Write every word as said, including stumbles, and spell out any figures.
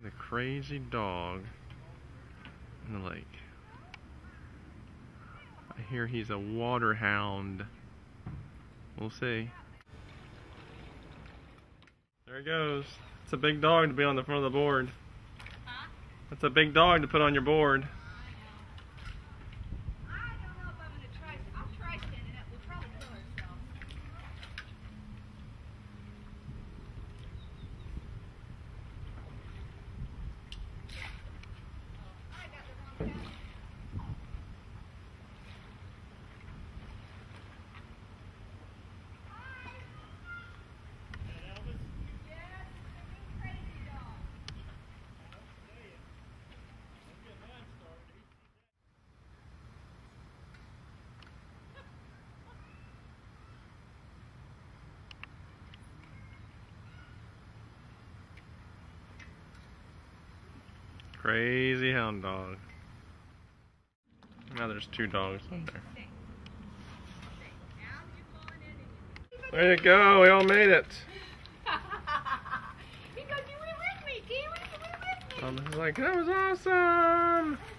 the crazy dog in the lake. I hear he's a water hound. We'll see. There he goes. It's a big dog to be on the front of the board. Huh? That's a big dog to put on your board. I don't know if I'm going to try. I'll try standing up. We'll probably kill ourselves. Oh, I got the wrong guy. Crazy hound dog. Now there's two dogs in there. There you go, we all made it. He goes, you went with me, Kiwi, you went with me. I was like, that was awesome.